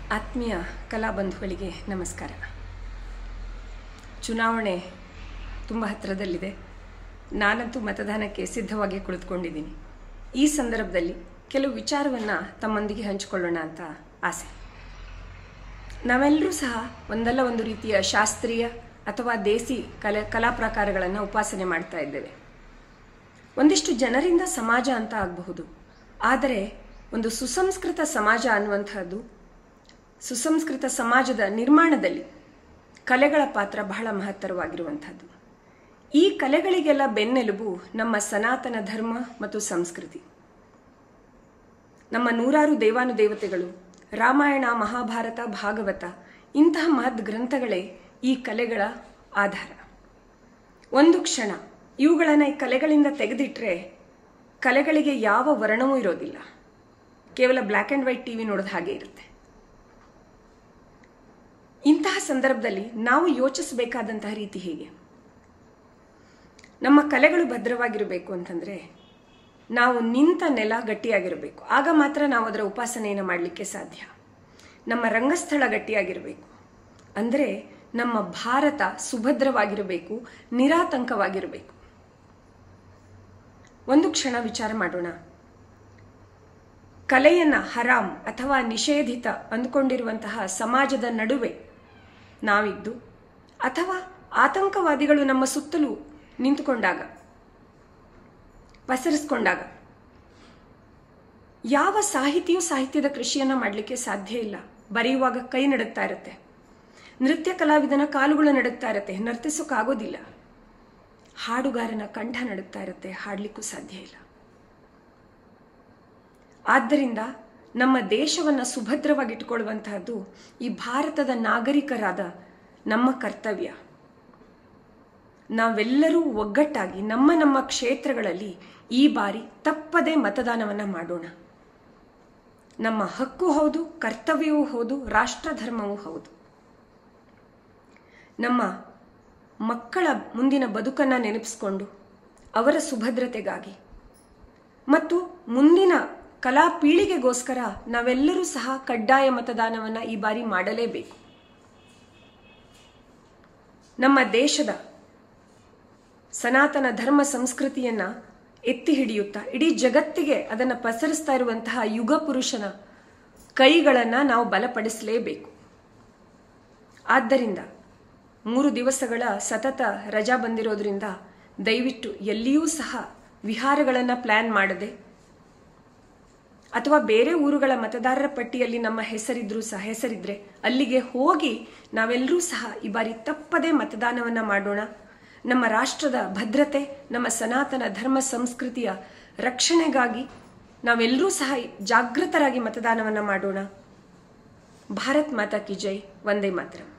ಆತ್ಮೀಯ ಕಲಾಬಂಧುಗಳಿಗೆ ನಮಸ್ಕಾರ. ಚುನಾವಣೆ ತುಂಬ ಹತ್ತಿರದಲ್ಲಿದೆ. ನಾನಂತೂ ಮತದಾನಕ್ಕೆ ಸಿದ್ಧವಾಗಿ ಕುಳಿತುಕೊಂಡಿದ್ದೀನಿ. ಈ ಸಂದರ್ಭದಲ್ಲಿ ಕೆಲವು ವಿಚಾರವನ್ನು ತಮ್ಮೊಂದಿಗೆ ಹಂಚಿಕೊಳ್ಳೋಣ ಅಂತ ಆಸೆ. ನಾವೆಲ್ಲರೂ ಸಹ ಒಂದಲ್ಲ ಒಂದು ರೀತಿಯ ಶಾಸ್ತ್ರೀಯ ಅಥವಾ ದೇಸಿ ಕಲಾ ಪ್ರಕಾರಗಳನ್ನು ಉಪಾಸನೆ ಮಾಡ್ತಾ ಇದ್ದೇವೆ. ಒಂದಿಷ್ಟು ಜನರಿಂದ ಸಮಾಜ ಅಂತ ಆಗಬಹುದು, ಆದರೆ ಒಂದು ಸುಸಂಸ್ಕೃತ ಸಮಾಜ ಅನ್ನುವಂಥದ್ದು, ಸುಸಂಸ್ಕೃತ ಸಮಾಜದ ನಿರ್ಮಾಣದಲ್ಲಿ ಕಲೆಗಳ ಪಾತ್ರ ಬಹಳ ಮಹತ್ತರವಾಗಿರುವಂಥದ್ದು. ಈ ಕಲೆಗಳಿಗೆಲ್ಲ ಬೆನ್ನೆಲುಬು ನಮ್ಮ ಸನಾತನ ಧರ್ಮ ಮತ್ತು ಸಂಸ್ಕೃತಿ. ನಮ್ಮ ನೂರಾರು ದೇವಾನುದೇವತೆಗಳು, ರಾಮಾಯಣ, ಮಹಾಭಾರತ, ಭಾಗವತ ಇಂತಹ ಮಹದ್ ಗ್ರಂಥಗಳೇ ಈ ಕಲೆಗಳ ಆಧಾರ. ಒಂದು ಕ್ಷಣ ಇವುಗಳನ್ನು ಈ ಕಲೆಗಳಿಂದ ತೆಗೆದಿಟ್ಟರೆ ಕಲೆಗಳಿಗೆ ಯಾವ ವರ್ಣವೂ ಇರೋದಿಲ್ಲ. ಕೇವಲ ಬ್ಲ್ಯಾಕ್ ಆ್ಯಂಡ್ ವೈಟ್ ಟಿವಿ ನೋಡೋದು ಹಾಗೆ ಇರುತ್ತೆ. ಇಂತಹ ಸಂದರ್ಭದಲ್ಲಿ ನಾವು ಯೋಚಿಸಬೇಕಾದಂತಹ ರೀತಿ ಹೇಗೆ? ನಮ್ಮ ಕಲೆಗಳು ಭದ್ರವಾಗಿರಬೇಕು ಅಂತಂದರೆ ನಾವು ನಿಂತ ನೆಲ ಗಟ್ಟಿಯಾಗಿರಬೇಕು. ಆಗ ಮಾತ್ರ ನಾವು ಅದರ ಉಪಾಸನೆಯನ್ನು ಮಾಡಲಿಕ್ಕೆ ಸಾಧ್ಯ. ನಮ್ಮ ರಂಗಸ್ಥಳ ಗಟ್ಟಿಯಾಗಿರಬೇಕು. ಅಂದರೆ ನಮ್ಮ ಭಾರತ ಸುಭದ್ರವಾಗಿರಬೇಕು, ನಿರಾತಂಕವಾಗಿರಬೇಕು. ಒಂದು ಕ್ಷಣ ವಿಚಾರ ಮಾಡೋಣ. ಕಲೆಯನ್ನು ಹರಾಮ್ ಅಥವಾ ನಿಷೇಧಿತ ಅಂದುಕೊಂಡಿರುವಂತಹ ಸಮಾಜದ ನಡುವೆ ನಾವಿದ್ದು, ಅಥವಾ ಆತಂಕವಾದಿಗಳು ನಮ್ಮ ಸುತ್ತಲೂ ನಿಂತುಕೊಂಡಾಗ, ಪಸರಿಸ್ಕೊಂಡಾಗ ಯಾವ ಸಾಹಿತಿಯೂ ಸಾಹಿತ್ಯದ ಕೃಷಿಯನ್ನು ಮಾಡಲಿಕ್ಕೆ ಸಾಧ್ಯ ಇಲ್ಲ. ಬರೆಯುವಾಗ ಕೈ ನಡುತ್ತಾ ಇರುತ್ತೆ, ನೃತ್ಯ ಕಲಾವಿದನ ಕಾಲುಗಳು ನಡುತ್ತಾ ಇರುತ್ತೆ, ನರ್ತಿಸೋಕ್ಕಾಗೋದಿಲ್ಲ. ಹಾಡುಗಾರನ ಕಂಠ ನಡುತ್ತಾ ಇರುತ್ತೆ, ಹಾಡಲಿಕ್ಕೂ ಸಾಧ್ಯ ಇಲ್ಲ. ಆದ್ದರಿಂದ ನಮ್ಮ ದೇಶವನ್ನು ಸುಭದ್ರವಾಗಿಟ್ಟುಕೊಳ್ಳುವಂತಹದ್ದು ಈ ಭಾರತದ ನಾಗರಿಕರಾದ ನಮ್ಮ ಕರ್ತವ್ಯ. ನಾವೆಲ್ಲರೂ ಒಗ್ಗಟ್ಟಾಗಿ ನಮ್ಮ ನಮ್ಮ ಕ್ಷೇತ್ರಗಳಲ್ಲಿ ಈ ಬಾರಿ ತಪ್ಪದೇ ಮತದಾನವನ್ನು ಮಾಡೋಣ. ನಮ್ಮ ಹಕ್ಕು ಹೌದು, ಕರ್ತವ್ಯವೂ ಹೌದು, ರಾಷ್ಟ್ರಧರ್ಮವೂ ಹೌದು. ನಮ್ಮ ಮಕ್ಕಳ ಮುಂದಿನ ಬದುಕನ್ನು ನೆನಪಿಸಿಕೊಂಡು ಅವರ ಸುಭದ್ರತೆಗಾಗಿ ಮತ್ತು ಮುಂದಿನ ಕಲಾ ಪೀಳಿಗೆಗೋಸ್ಕರ ನಾವೆಲ್ಲರೂ ಸಹ ಕಡ್ಡಾಯ ಮತದಾನವನ್ನು ಈ ಬಾರಿ ಮಾಡಲೇಬೇಕು. ನಮ್ಮ ದೇಶದ ಸನಾತನ ಧರ್ಮ ಸಂಸ್ಕೃತಿಯನ್ನು ಎತ್ತಿ ಹಿಡಿಯುತ್ತಾ ಇಡೀ ಜಗತ್ತಿಗೆ ಅದನ್ನು ಪಸರಿಸ್ತಾ ಇರುವಂತಹ ಯುಗ ಪುರುಷನ ಕೈಗಳನ್ನು ನಾವು ಬಲಪಡಿಸಲೇಬೇಕು. ಆದ್ದರಿಂದ 3 ದಿವಸಗಳ ಸತತ ರಜಾ ಬಂದಿರೋದ್ರಿಂದ ದಯವಿಟ್ಟು ಎಲ್ಲಿಯೂ ಸಹ ವಿಹಾರಗಳನ್ನು ಪ್ಲಾನ್ ಮಾಡದೆ, ಅಥವಾ ಬೇರೆ ಊರುಗಳ ಮತದಾರರ ಪಟ್ಟಿಯಲ್ಲಿ ನಮ್ಮ ಹೆಸರಿದ್ರೆ ಅಲ್ಲಿಗೆ ಹೋಗಿ ನಾವೆಲ್ಲರೂ ಸಹ ಈ ಬಾರಿ ತಪ್ಪದೇ ಮತದಾನವನ್ನು ಮಾಡೋಣ. ನಮ್ಮ ರಾಷ್ಟ್ರದ ಭದ್ರತೆ, ನಮ್ಮ ಸನಾತನ ಧರ್ಮ ಸಂಸ್ಕೃತಿಯ ರಕ್ಷಣೆಗಾಗಿ ನಾವೆಲ್ಲರೂ ಸಹ ಜಾಗೃತರಾಗಿ ಮತದಾನವನ್ನು ಮಾಡೋಣ. ಭಾರತ್ ಮಾತಾ ಕಿ ಜೈ. ವಂದೇ ಮಾತರಂ.